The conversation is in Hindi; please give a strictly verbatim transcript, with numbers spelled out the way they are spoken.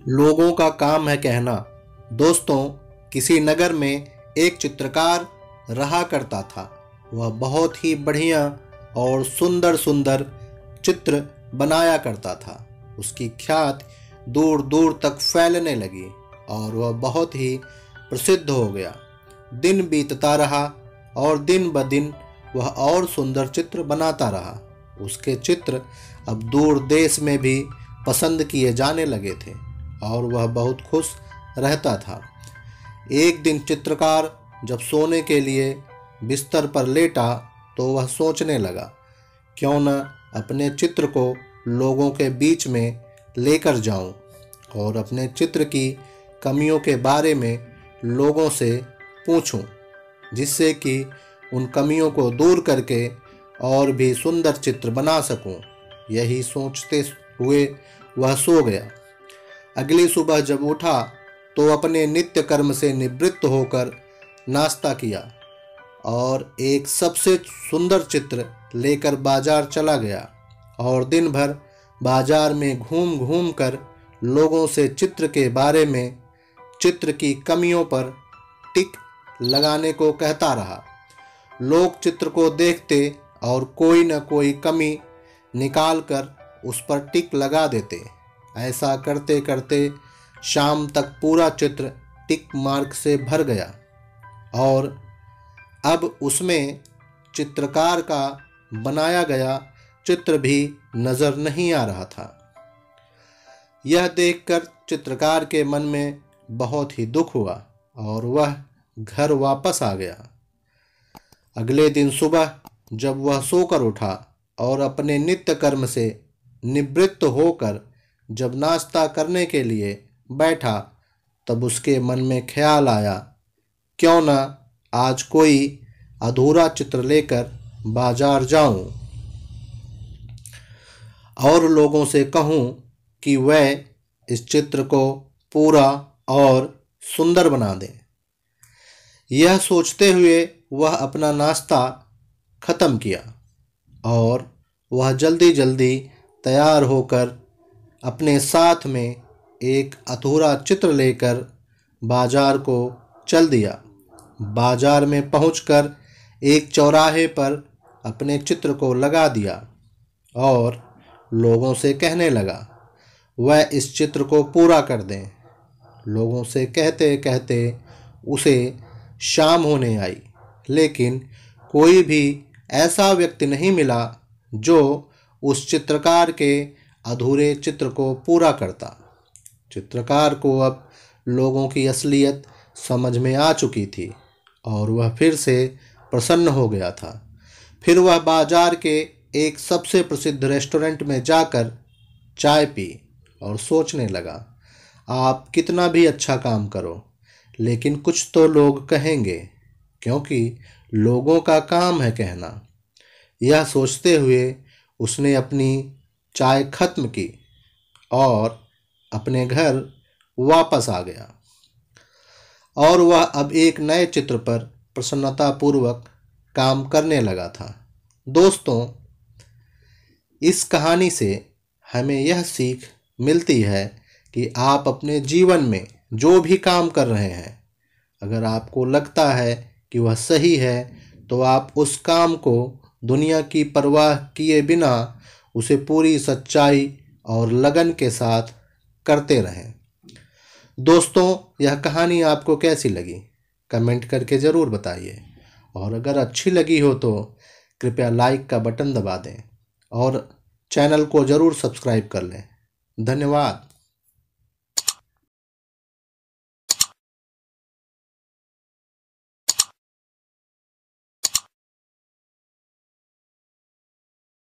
लोगों का काम है कहना। दोस्तों, किसी नगर में एक चित्रकार रहा करता था। वह बहुत ही बढ़िया और सुंदर सुंदर चित्र बनाया करता था। उसकी ख्याति दूर दूर तक फैलने लगी और वह बहुत ही प्रसिद्ध हो गया। दिन बीतता रहा और दिन ब दिन वह और सुंदर चित्र बनाता रहा। उसके चित्र अब दूर देश में भी पसंद किए जाने लगे थे और वह बहुत खुश रहता था। एक दिन चित्रकार जब सोने के लिए बिस्तर पर लेटा तो वह सोचने लगा, क्यों न अपने चित्र को लोगों के बीच में लेकर जाऊं और अपने चित्र की कमियों के बारे में लोगों से पूछूं, जिससे कि उन कमियों को दूर करके और भी सुंदर चित्र बना सकूं। यही सोचते हुए वह सो गया। अगली सुबह जब उठा तो अपने नित्य कर्म से निवृत्त होकर नाश्ता किया और एक सबसे सुंदर चित्र लेकर बाजार चला गया और दिन भर बाजार में घूम घूम कर लोगों से चित्र के बारे में, चित्र की कमियों पर टिक लगाने को कहता रहा। लोग चित्र को देखते और कोई न कोई कमी निकाल कर उस पर टिक लगा देते। ऐसा करते करते शाम तक पूरा चित्र टिक मार्क से भर गया और अब उसमें चित्रकार का बनाया गया चित्र भी नजर नहीं आ रहा था। यह देखकर चित्रकार के मन में बहुत ही दुख हुआ और वह घर वापस आ गया। अगले दिन सुबह जब वह सोकर उठा और अपने नित्य कर्म से निवृत्त होकर जब नाश्ता करने के लिए बैठा, तब उसके मन में ख्याल आया, क्यों न आज कोई अधूरा चित्र लेकर बाजार जाऊं और लोगों से कहूं कि वह इस चित्र को पूरा और सुंदर बना दें। यह सोचते हुए वह अपना नाश्ता खत्म किया और वह जल्दी जल्दी तैयार होकर अपने साथ में एक अधूरा चित्र लेकर बाजार को चल दिया। बाजार में पहुंचकर एक चौराहे पर अपने चित्र को लगा दिया और लोगों से कहने लगा, वह इस चित्र को पूरा कर दें। लोगों से कहते कहते उसे शाम होने आई, लेकिन कोई भी ऐसा व्यक्ति नहीं मिला जो उस चित्रकार के अधूरे चित्र को पूरा करता। चित्रकार को अब लोगों की असलियत समझ में आ चुकी थी और वह फिर से प्रसन्न हो गया था। फिर वह बाजार के एक सबसे प्रसिद्ध रेस्टोरेंट में जाकर चाय पी और सोचने लगा, आप कितना भी अच्छा काम करो, लेकिन कुछ तो लोग कहेंगे, क्योंकि लोगों का काम है कहना। यह सोचते हुए उसने अपनी चाय खत्म की और अपने घर वापस आ गया और वह अब एक नए चित्र पर प्रसन्नतापूर्वक काम करने लगा था। दोस्तों, इस कहानी से हमें यह सीख मिलती है कि आप अपने जीवन में जो भी काम कर रहे हैं, अगर आपको लगता है कि वह सही है तो आप उस काम को दुनिया की परवाह किए बिना उसे पूरी सच्चाई और लगन के साथ करते रहें। दोस्तों, यह कहानी आपको कैसी लगी कमेंट करके ज़रूर बताइए और अगर अच्छी लगी हो तो कृपया लाइक का बटन दबा दें और चैनल को ज़रूर सब्सक्राइब कर लें। धन्यवाद।